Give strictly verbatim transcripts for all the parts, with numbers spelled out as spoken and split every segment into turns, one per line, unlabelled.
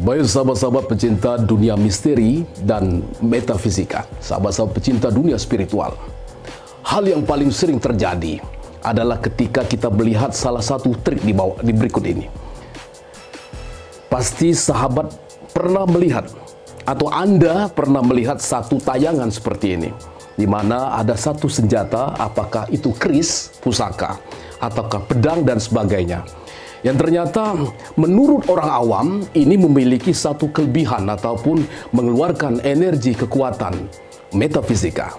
Baik sahabat-sahabat pecinta dunia misteri dan metafisika, sahabat-sahabat pecinta dunia spiritual. Hal yang paling sering terjadi adalah ketika kita melihat salah satu trik di bawah di berikut ini. Pasti sahabat pernah melihat atau Anda pernah melihat satu tayangan seperti ini, di mana ada satu senjata, apakah itu keris, pusaka, ataukah pedang dan sebagainya. Yang ternyata menurut orang awam ini memiliki satu kelebihan ataupun mengeluarkan energi kekuatan metafisika.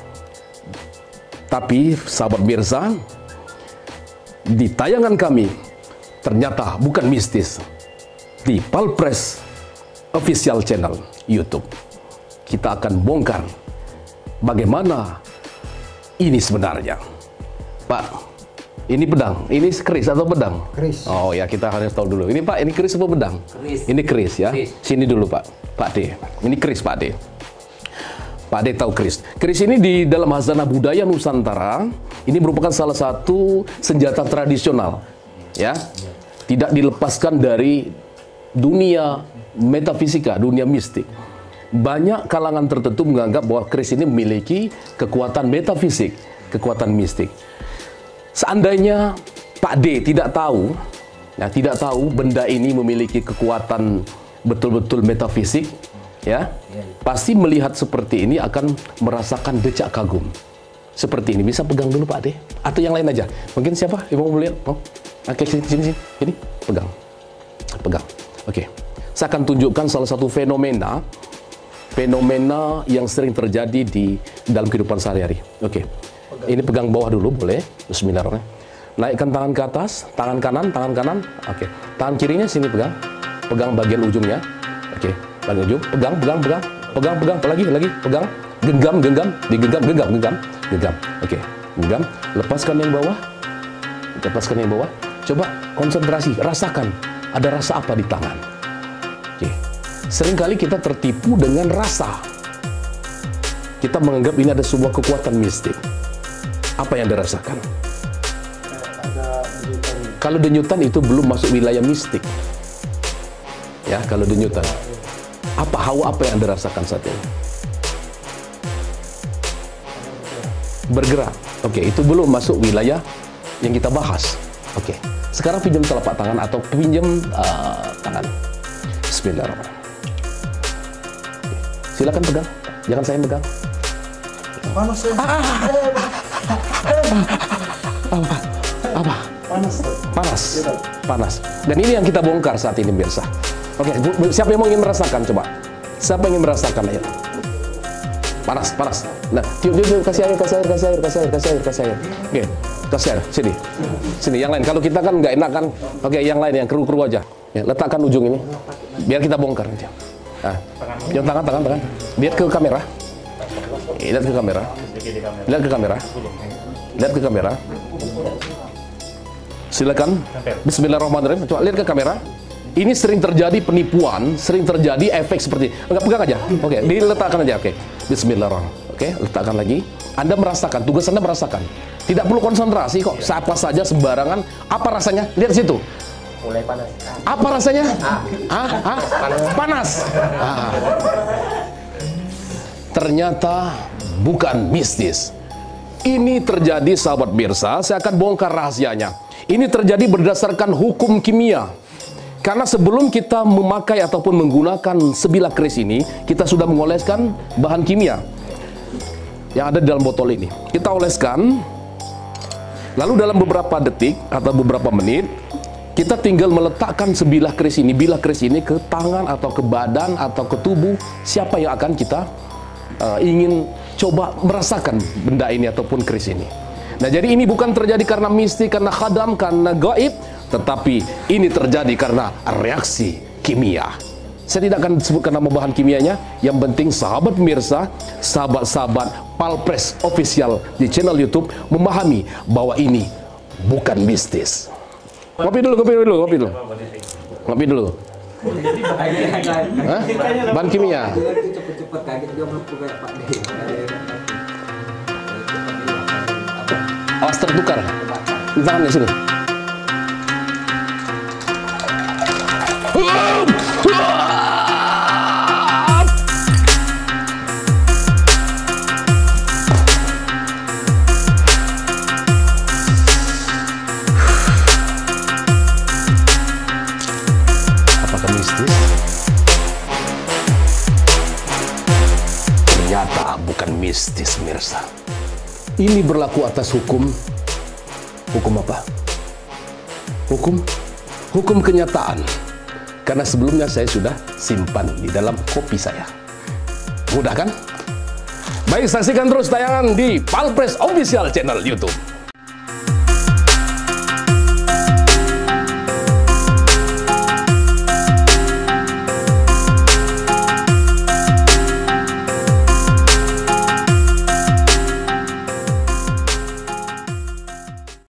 Tapi sahabat Mirza, di tayangan kami ternyata bukan mistis. Di Palpres Official Channel YouTube kita akan bongkar bagaimana ini sebenarnya. Pak, ini pedang, ini keris atau pedang?
Keris.
Oh ya, kita harus tahu dulu. Ini Pak, ini keris atau pedang?
Keris.
Ini keris ya.
Keris.
Sini dulu Pak, Pak D. Ini keris Pak D. Pak D tahu keris. Keris ini di dalam hazanah budaya Nusantara, ini merupakan salah satu senjata tradisional, ya. Tidak dilepaskan dari dunia metafisika, dunia mistik. Banyak kalangan tertentu menganggap bahwa keris ini memiliki kekuatan metafisik, kekuatan mistik. Seandainya Pak D tidak tahu, ya, tidak tahu benda ini memiliki kekuatan betul-betul metafisik, ya, pasti melihat seperti ini akan merasakan decak kagum. Seperti ini, bisa pegang dulu Pak D, atau yang lain aja. Mungkin siapa? Ibu mau lihat? Oh, oke, sini, sini, sini, ini pegang, pegang. Oke, saya akan tunjukkan salah satu fenomena, fenomena yang sering terjadi di dalam kehidupan sehari-hari. Oke. Ini pegang bawah dulu, boleh? Bismillahirrahmanirrahim. Naikkan tangan ke atas, tangan kanan, tangan kanan. Oke. Tangan kirinya sini pegang. Pegang bagian ujungnya. Oke. Bagian ujung. Pegang, pegang, pegang. Pegang, pegang. Lagi, lagi. Pegang. Genggam, genggam. Digenggam, genggam, genggam. Genggam. Oke. Genggam. Lepaskan yang bawah. Lepaskan yang bawah. Coba konsentrasi. Rasakan. Ada rasa apa di tangan? Oke. Seringkali kita tertipu dengan rasa. Kita menganggap ini ada sebuah kekuatan mistik. Apa yang dirasakan?
Ada denyutan.
Kalau denyutan itu belum masuk wilayah mistik. Ya, kalau denyutan. Apa hawa apa yang dirasakan saat ini? Bergerak. Oke, itu belum masuk wilayah yang kita bahas. Oke. Sekarang pinjam telapak tangan atau pinjam uh, tangan. Bismillahirrahmanirrahim. Oke. Silakan pegang. Jangan saya pegang.
Panas ya?
Apa? Apa?
Panas.
Panas. Panas. Dan ini yang kita bongkar saat ini, biasa. Oke, siapa yang mau ingin merasakan? Coba. Siapa yang ingin merasakan? Ayo. Panas, panas. Nah, tiup, tiup, tiup. Kasih air, kasih air, kasih air, kasih air, kasih air, kasih air. Oke, kasih air. Sini. Sini, yang lain. Kalau kita kan nggak enak kan. Oke, yang lain, yang keru-keru aja. Ya, letakkan ujung ini. Biar kita bongkar. Nah, yang tangan, tangan, tangan. Lihat ke kamera. Lihat ke kamera. Lihat ke kamera. Lihat ke kamera. Silakan. Bismillahirrahmanirrahim. Coba lihat ke kamera. Ini sering terjadi penipuan, sering terjadi efek seperti enggak, pegang aja. Oke, diletakkan aja. Oke. Bismillahirrahmanirrahim. Oke, letakkan lagi. Anda merasakan, tugas Anda merasakan. Tidak perlu konsentrasi kok. Siapa saja sembarangan. Apa rasanya? Lihat situ.
Mulai panas.
Apa rasanya? Ah, ah, panas. Ah. Ternyata bukan mistis. Ini terjadi sahabat Mirza, saya akan bongkar rahasianya. Ini terjadi berdasarkan hukum kimia. Karena sebelum kita memakai ataupun menggunakan sebilah keris ini, kita sudah mengoleskan bahan kimia yang ada di dalam botol ini. Kita oleskan, lalu dalam beberapa detik atau beberapa menit, kita tinggal meletakkan sebilah keris ini, bilah keris ini ke tangan atau ke badan atau ke tubuh siapa yang akan kita uh, ingin coba merasakan benda ini ataupun keris ini. Nah, jadi ini bukan terjadi karena mistik, karena khadam, karena gaib, tetapi ini terjadi karena reaksi kimia. Saya tidak akan sebutkan nama bahan kimianya. Yang penting sahabat pemirsa, sahabat-sahabat Palpres Official di channel YouTube memahami bahwa ini bukan mistis. Ngopi dulu, ngopi dulu, ngopi dulu. Ngopi dulu. Hah? Bahan kimia.
Cepet-cepet kaget dia belum kayak Pak D.
Awas tertukar. Di tangan di sini. bukan mistis, Mirsa. Ini berlaku atas hukum. Hukum apa? Hukum? Hukum kenyataan. Karena sebelumnya saya sudah simpan di dalam kopi saya. Mudah kan? Baik, saksikan terus tayangan di Palpres Official Channel YouTube.